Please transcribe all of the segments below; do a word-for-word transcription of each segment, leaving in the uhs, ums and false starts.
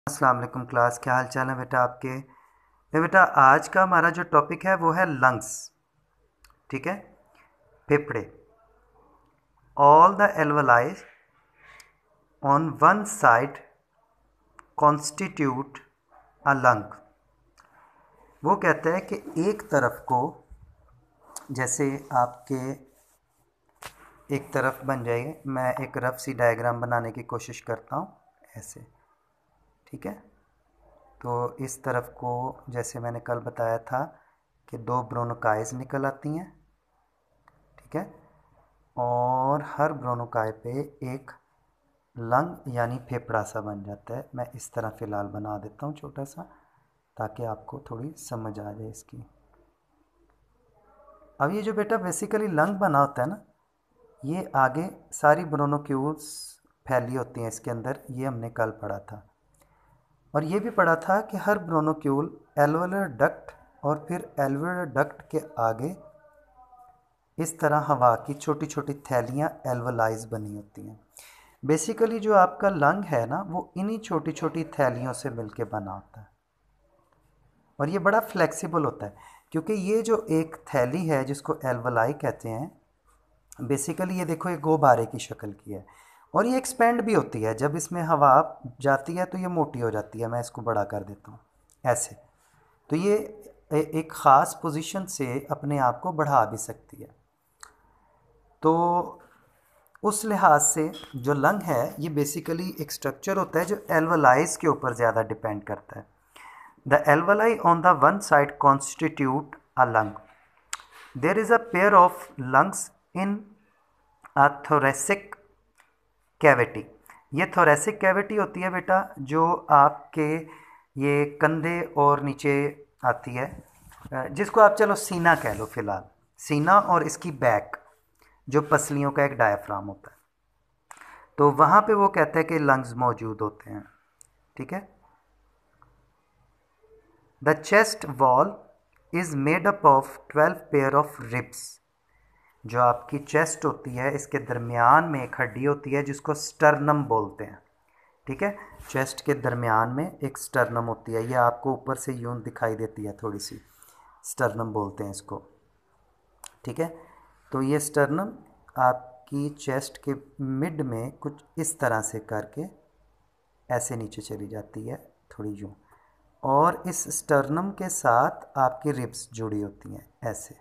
अस्सलाम वालेकुम क्लास, क्या हाल चाल है बेटा आपके। तो बेटा आज का हमारा जो टॉपिक है वो है लंग्स। ठीक है, फेफड़े। All the alveoli on one side constitute a lung. वो कहते हैं कि एक तरफ को, जैसे आपके एक तरफ बन जाएगी, मैं एक रफ सी डायग्राम बनाने की कोशिश करता हूँ ऐसे। ठीक है, तो इस तरफ को जैसे मैंने कल बताया था कि दो ब्रोनोकाइज निकल आती हैं। ठीक है, और हर ब्रोनोकाई पे एक लंग यानी फेफड़ा सा बन जाता है। मैं इस तरह फ़िलहाल बना देता हूँ छोटा सा, ताकि आपको थोड़ी समझ आ जाए इसकी। अब ये जो बेटा बेसिकली लंग बना होता है ना, ये आगे सारी ब्रोनोक्यूल्स फैली होती हैं इसके अंदर, ये हमने कल पढ़ा था। और ये भी पढ़ा था कि हर ब्रोनोक्यूल एल्वेलर डक्ट और फिर एल्वेलर डक्ट के आगे इस तरह हवा की छोटी छोटी थैलियाँ एल्वलाइज बनी होती हैं। बेसिकली जो आपका लंग है ना, वो इन्हीं छोटी छोटी थैलियों से मिलके बना होता है। और ये बड़ा फ्लेक्सिबल होता है, क्योंकि ये जो एक थैली है जिसको एल्वलाई कहते हैं, बेसिकली ये देखो, ये गोबारे की शक्ल की है और ये एक्सपेंड भी होती है। जब इसमें हवा जाती है तो ये मोटी हो जाती है। मैं इसको बड़ा कर देता हूँ ऐसे। तो ये एक ख़ास पोजीशन से अपने आप को बढ़ा भी सकती है। तो उस लिहाज से जो लंग है ये बेसिकली एक स्ट्रक्चर होता है जो एल्वलाइज के ऊपर ज़्यादा डिपेंड करता है। The alveoli on the one side constitute a lung. There is a pair of lungs in a thoracic cavity. ये थोरेसिक कैविटी होती है बेटा, जो आपके ये कंधे और नीचे आती है, जिसको आप चलो सीना कह लो फिलहाल। सीना और इसकी बैक, जो पसलियों का एक डायफ्राम होता है, तो वहाँ पे वो कहते हैं कि लंग्स मौजूद होते हैं। ठीक है, the chest wall is made up of twelve pair of ribs. जो आपकी चेस्ट होती है, इसके दरमियान में एक हड्डी होती है जिसको स्टर्नम बोलते हैं। ठीक है, चेस्ट के दरमियान में एक स्टर्नम होती है, ये आपको ऊपर से यूं दिखाई देती है थोड़ी सी, स्टर्नम बोलते हैं इसको। ठीक है, तो ये स्टर्नम आपकी चेस्ट के मिड में कुछ इस तरह से करके ऐसे नीचे चली जाती है, थोड़ी यूं। और इस स्टर्नम के साथ आपकी रिब्स जुड़ी होती हैं ऐसे,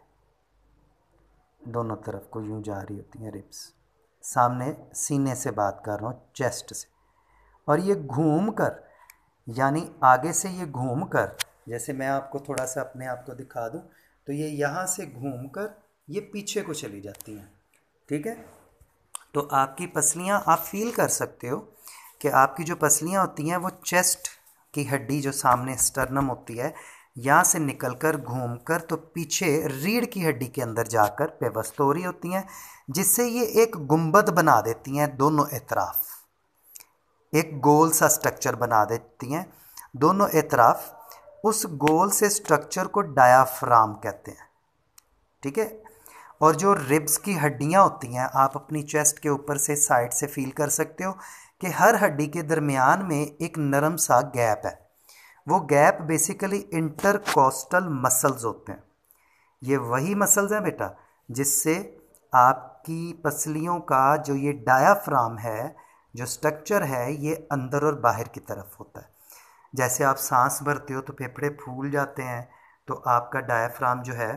दोनों तरफ को यूं जा रही होती हैं रिब्स। सामने सीने से बात कर रहा हूँ, चेस्ट से। और ये घूम कर, यानी आगे से ये घूम कर, जैसे मैं आपको थोड़ा सा अपने आप को दिखा दूँ, तो ये यहाँ से घूम कर ये पीछे को चली जाती हैं। ठीक है, तो आपकी पसलियाँ आप फील कर सकते हो कि आपकी जो पसलियाँ होती हैं वो चेस्ट की हड्डी जो सामने स्टर्नम होती है, यहाँ से निकलकर घूमकर तो पीछे रीढ़ की हड्डी के अंदर जाकर पेवस्त हो रही होती हैं, जिससे ये एक गुंबद बना देती हैं दोनों एतराफ़। एक गोल सा स्ट्रक्चर बना देती हैं दोनों एतराफ़। उस गोल से स्ट्रक्चर को डायाफ्राम कहते हैं। ठीक है, और जो रिब्स की हड्डियां होती हैं, आप अपनी चेस्ट के ऊपर से साइड से फील कर सकते हो कि हर हड्डी के दरमियान में एक नरम सा गैप है। वो गैप बेसिकली इंटरकोस्टल मसल्स होते हैं। ये वही मसल्स हैं बेटा जिससे आपकी पसलियों का जो ये डायाफ्राम है, जो स्ट्रक्चर है, ये अंदर और बाहर की तरफ होता है। जैसे आप सांस भरते हो तो फेफड़े फूल जाते हैं, तो आपका डायाफ्राम जो है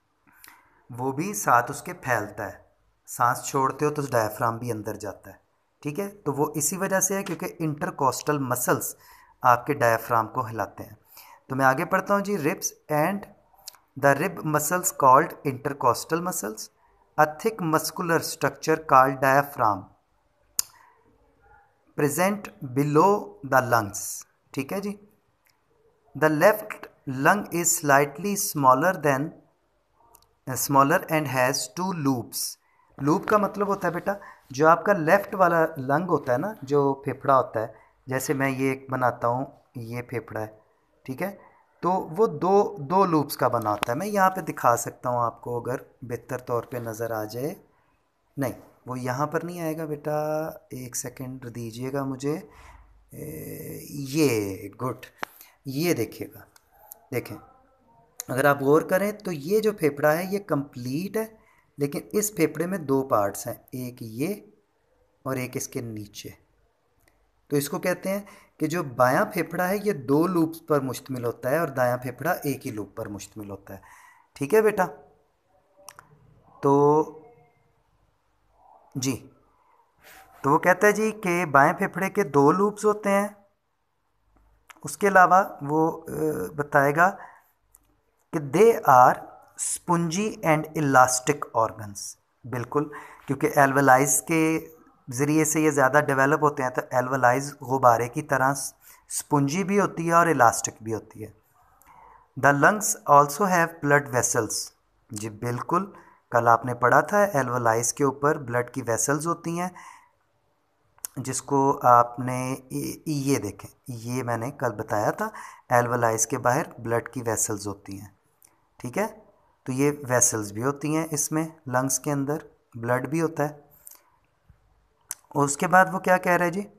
वो भी साथ उसके फैलता है। सांस छोड़ते हो तो डायफ्राम भी अंदर जाता है। ठीक है, तो वो इसी वजह से है क्योंकि इंटरकोस्टल मसल्स आपके डायफ्राम को हिलाते हैं। तो मैं आगे पढ़ता हूँ जी। Ribs and the rib muscles called intercostal muscles, a thick muscular structure called diaphragm present below the lungs. ठीक है जी। The left lung is slightly smaller than smaller and has two loops. Loop का मतलब होता है बेटा, जो आपका लेफ़्ट वाला लंग होता है ना, जो फेफड़ा होता है, जैसे मैं ये एक बनाता हूँ, ये फेफड़ा है। ठीक है, तो वो दो दो लूप्स का बना होता है। मैं यहाँ पे दिखा सकता हूँ आपको, अगर बेहतर तौर पे नज़र आ जाए। नहीं, वो यहाँ पर नहीं आएगा बेटा, एक सेकंड दीजिएगा मुझे। ये गुड, ये देखिएगा, देखें अगर आप गौर करें तो ये जो फेफड़ा है ये कंप्लीट है, लेकिन इस फेफड़े में दो पार्ट्स हैं, एक ये और एक इसके नीचे। तो इसको कहते हैं कि जो बायां फेफड़ा है ये दो लूप्स पर मुश्तमिल होता है और दायां फेफड़ा एक ही लूप पर मुश्तमिल होता है। ठीक है बेटा, तो जी, तो वो कहता है जी कि बाएं फेफड़े के दो लूप्स होते हैं। उसके अलावा वो बताएगा कि they are spongy and elastic organs. बिल्कुल, क्योंकि एल्वलाइज के ज़रिए से ये ज़्यादा डेवलप होते हैं, तो एल्वलाइज गुब्बारे की तरह स्पंजी भी होती है और इलास्टिक भी होती है। The lungs also have blood vessels. जी बिल्कुल, कल आपने पढ़ा था एल्वलाइज के ऊपर ब्लड की वेसल्स होती हैं, जिसको आपने ये देखें, ये मैंने कल बताया था, एल्वलाइज के बाहर ब्लड की वेसल्स होती हैं। ठीक है, तो ये वेसल्स भी होती हैं इसमें, लंग्स के अंदर ब्लड भी होता है। और उसके बाद वो क्या कह रहे हैं जी,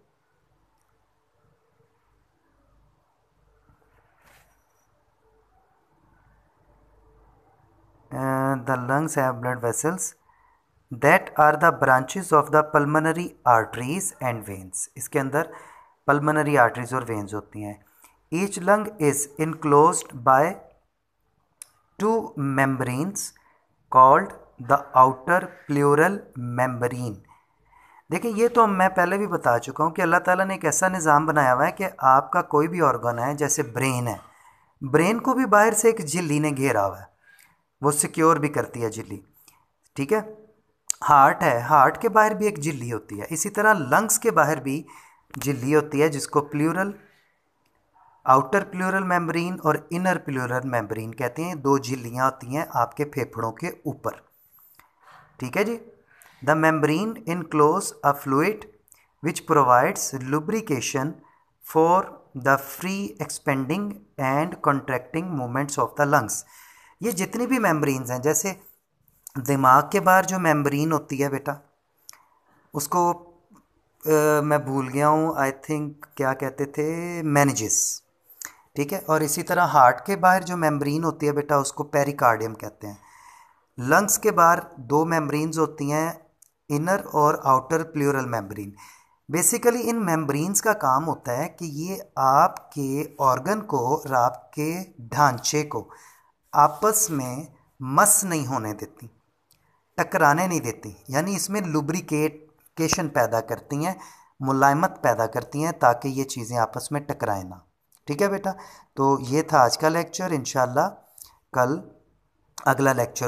the lungs have blood vessels that are the branches of the pulmonary arteries and veins. इसके अंदर पल्मोनरी आर्टरीज और वेन्स होती हैं। Each lung is enclosed by two membranes called the outer pleural membrane. देखिए, ये तो मैं पहले भी बता चुका हूँ कि अल्लाह ताला ने एक ऐसा निज़ाम बनाया हुआ है कि आपका कोई भी ऑर्गन है, जैसे ब्रेन है, ब्रेन को भी बाहर से एक झिल्ली ने घेरा हुआ है, वो सिक्योर भी करती है झिल्ली। ठीक है, हार्ट है, हार्ट के बाहर भी एक झिल्ली होती है, इसी तरह लंग्स के बाहर भी झिल्ली होती है, जिसको प्लूरल, आउटर प्लूरल मेम्ब्रेन और इनर प्लूरल मेम्ब्रेन कहते हैं। दो झिल्लियाँ होती हैं आपके फेफड़ों के ऊपर। ठीक है जी, the membrane enclose a fluid which provides lubrication for the free expanding and contracting movements of the lungs. ये जितनी भी मेम्ब्रेन्स हैं, जैसे दिमाग के बाहर जो मेम्ब्रेन होती है बेटा, उसको आ, मैं भूल गया हूँ, आई थिंक क्या कहते थे, मेनिजिस। ठीक है, और इसी तरह हार्ट के बाहर जो मेम्ब्रेन होती है बेटा, उसको पेरिकार्डियम कहते हैं। लंग्स के बाहर दो मेम्ब्रेन्स होती हैं, इनर और आउटर प्लूरल मेम्ब्रेन। बेसिकली इन मेम्ब्रेन्स का काम होता है कि ये आपके ऑर्गन को और आपके ढांचे को आपस में मस नहीं होने देती, टकराने नहीं देती, यानी इसमें लुब्रिकेशन पैदा करती हैं, मुलायमत पैदा करती हैं, ताकि ये चीज़ें आपस में टकराएं ना। ठीक है बेटा, तो ये था आज का लेक्चर। इंशाल्लाह कल अगला लेक्चर